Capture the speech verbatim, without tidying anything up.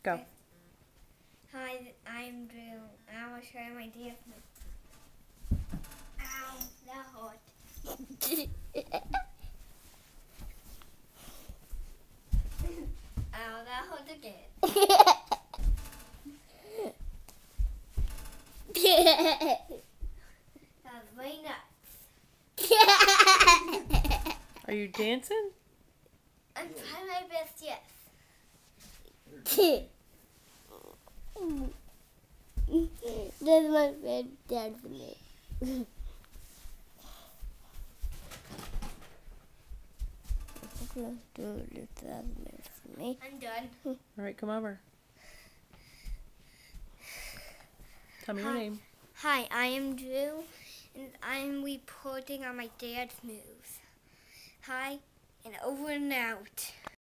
Go. Okay. Hi, I'm Drew. And I will show you my dance move. Ow, that hurt. Ow, that hurt again. That's very nice. Are you dancing? I'm trying my best, yes. That's my friend dad for me. Do that for me. I'm done. All right, come over. Tell me your Hi. name. Hi, I am Drew, and I'm reporting on my dad's moves. Hi, and over and out.